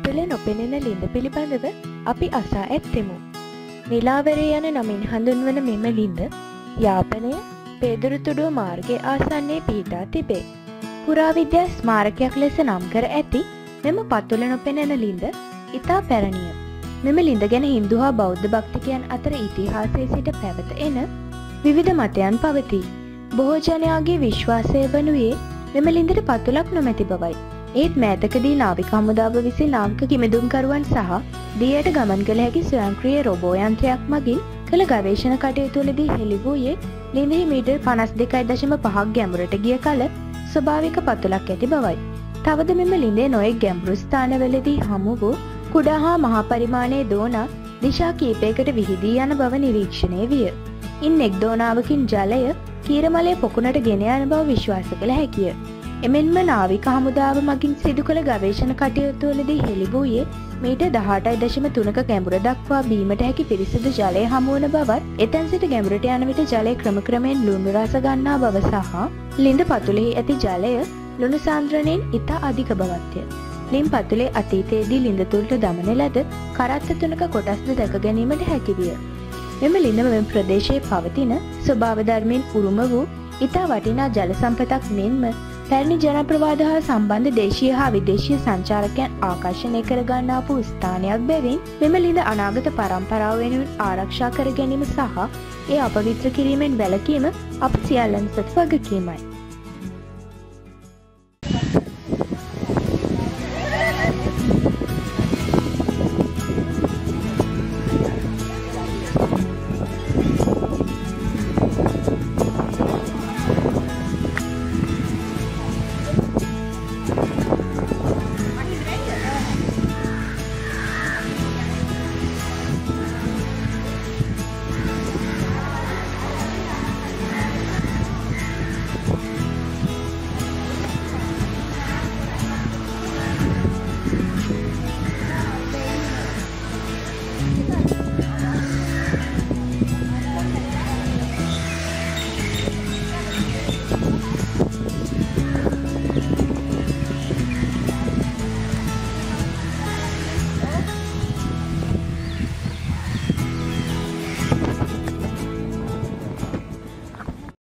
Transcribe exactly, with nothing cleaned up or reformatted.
පතුලේ නොපෙනෙන ලිඳ පිළිබඳව අපි අසා ඇත්තෙමු. නිලාවරය යන නමින් හඳුන්වන මෙම ලිඳ යාපනය පේදුරුතුඩුව මාර්ගයේ ආසන්නයේ පිහිටා තිබේ. පුරාවිද්‍යා ස්මාරකයක් ලෙස නම් කර ඇති මෙම පතුල නොපෙනෙන ලිඳ ඉතා පැරණිය. මෙම ලිඳ ගැන හින්දු හා බෞද්ධ භක්තිකයන් අතර ඉතිහාසයේ සිට පැවත එන විවිධ මතයන් පවතී. බොහෝ ජනයාගේ විශ්වාසය වනුයේ මෙම ලිඳට පතුලක් නොමැති බවයි. ඒත් මෑතකදී නාවික හමුදාව විසින් නාවික කිමිදුම්කරුවන් සහ දියට ගමන් කළ හැකි ස්වයංක්‍රීය රොබෝ යන්ත්‍රයක් මගින් කළ ගවේෂණ කටයුතුවලදී හෙළි වූයේ ලිඳෙහි මීටර් පනස් දෙකයි දශම පහක් ගැඹුරට ගිය කල ස්වභාවික පතුලක් ඇති බවයි. තවද මෙම ලිඳේ නොයෙක් ගැඹුරු ස්ථානවලදී හමු වූ කුඩා හා මහා පරිමාණයේ දෝනා දිශා කීපයකට විහිදී යන බව නිරීක්ෂණය විය. ඉන් එක් දෝනාවකින් ජලය කීරමලයේ පොකුණට ගෙන යන බව විශ්වාස කළ හැකිය. එමෙන්ම නාවික හමුදාව මගින් සිදු කළ ගවේෂණ කටයුතුවලදී හෙළි වූයේ මීටර් දහඅටයි දශම තුනක ගැඹුර දක්වා බීමට හැකි පිරිසිදු ජලය හමුවන බවත්, එතැන් සිට ගැඹුරට යන විට ජලය ක්‍රමක්‍රමයෙන් ලුණු රස ගන්නා බව සහ ලිඳ පතුලෙහි ඇති ජලය ලුණු සාන්ද්‍රණයෙන් ඉතා අධික බවත්ය. ලින් පතුලේ අතීතයේදී ලිඳ තුළට දමන ලද කරත්ත තුනක කොටස්ද දැක ගැනීමට හැකි විය. මෙම ලිඳ මෙම ප්‍රදේශයේ පවතින ස්වභාව ධර්මයෙන් උරුම වූ ඉතා වටිනා ජල සම්පතක් මෙන්ම පැරණි ජනප්‍රවාද හා සම්බන්ධ දේශීය හා විදේශීය සංචාරකයන් ආකර්ෂණය කර ගන්නා වූ ස්ථානයක් බැවින් මෙම ලිඳ අනාගත පරම්පරාව වෙනුවෙන් ආරක්ෂා කර ගැනීම සහ ඒ අපවිත්‍ර කිරීමෙන් වැළකීම අප සියල්ලන් සතු වගකීමයි.